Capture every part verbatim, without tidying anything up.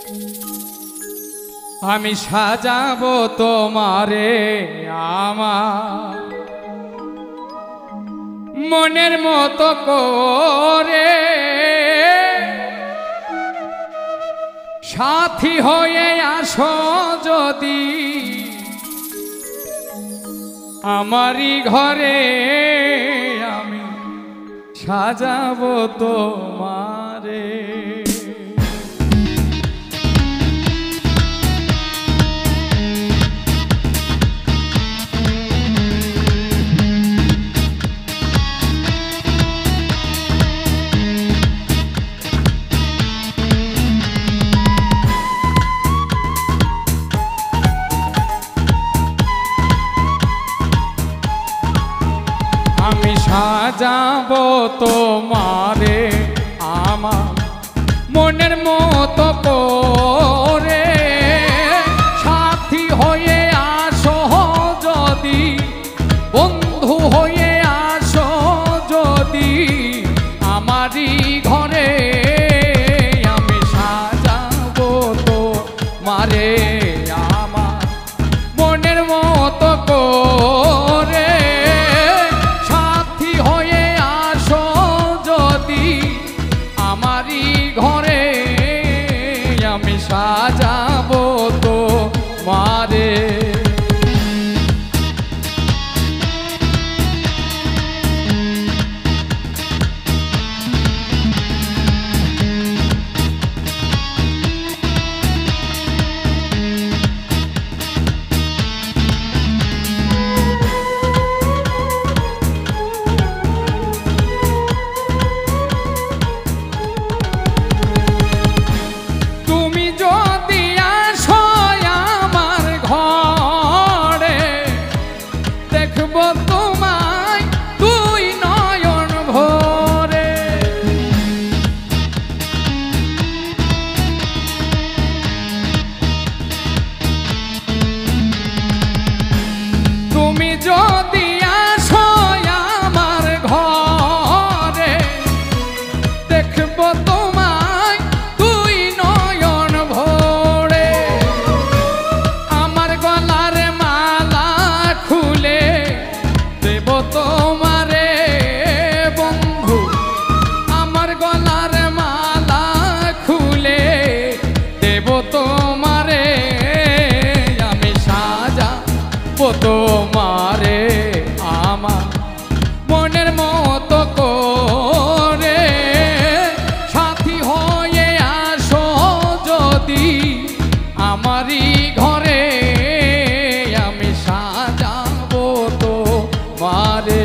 আমি সাজাবো তোমারে আমার মনের মতো করে, সাথী হয়ে আসো যদি আমারই ঘরে, আমি সাজাবো তোমারে। আমি সাজাবো তোমারে আমার মনের মতো করে, সাথী হয়ে আসো যদি, বন্ধু হয়ে আসো যদি আমারই ঘরে, আমি সাজাবো তোমারে আমার মনের মতো করে, ঘরে আমি সাজাবো তোমারে। যদি আসো আমার ঘরে, দেখব তোমায় তুই নয়ন ভরে, আমার গলার মালা খুলে দেব তোমারে বন্ধু, আমার গলার মালা খুলে দেব তোমারে, আমি সাজাবো তোমারে আমার মনের মতো করে, সাথী হয়ে আসো যদি আমারই ঘরে, আমি সাজাবো তোমারে।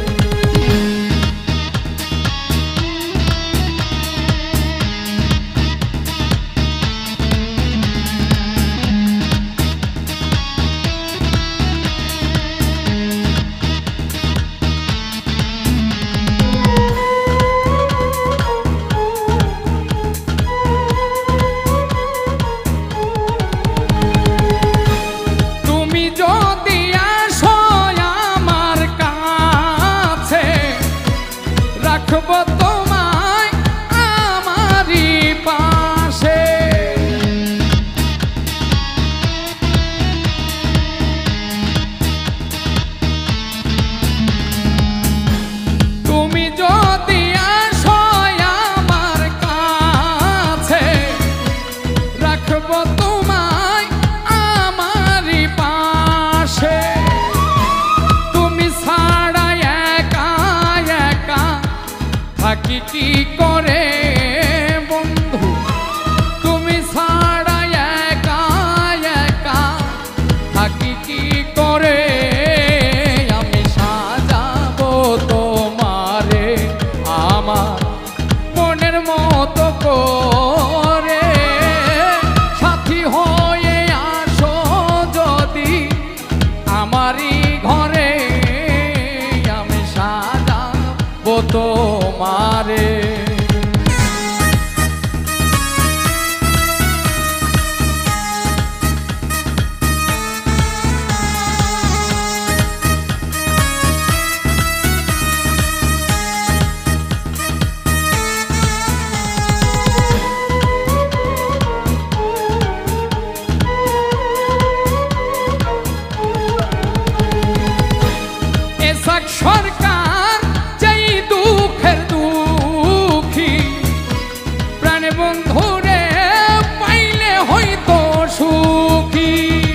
রাখবো তোমায় আমারই পাশে, তুমি যদি আসো আমার কাছে, রাখবো তোমায় আমারই পাশে, তুমি ছাড়া একা একা থাকি কি করে বন্ধু, তুমি ছাড়া একা একা থাকি কি করে, আমি সাজাবো তোমারে আমার মনের মতো করে, সাথী হয়ে আসো যদি আমারই ঘরে, আমি সাজাবো তোমারে। বন্ধুরে পাইলে হয়তো সুখী।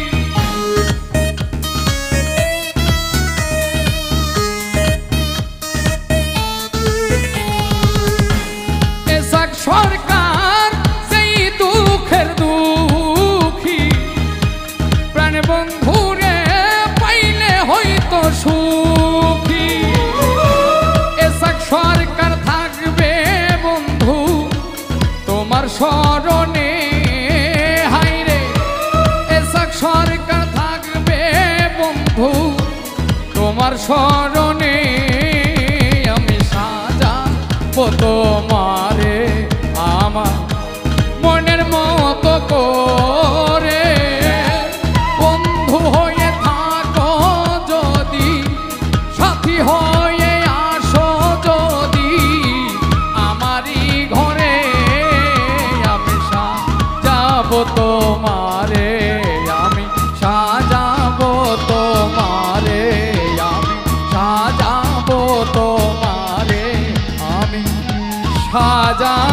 এসাক সরকার সেই দুঃখের দুঃখী, প্রাণ বন্ধুরে পাইলে হয়তো সুখী। এসাক সরকার থাকবে বন্ধু তোমার স্মরণে, হাইরে এসাক সরকার থাকবে বন্ধু তোমার স্মরণে। আমি সাজাবো তোমারে আমার মনের মতো করে, বন্ধু হয়ে থাকো যদি, সাথী হয়ে আসো যদি আমারই ঘরে। আমি সাজাবো তোমারে, আমি সাজাবো তোমারে, আমি সাজাবো তোমারে, আমি সাজা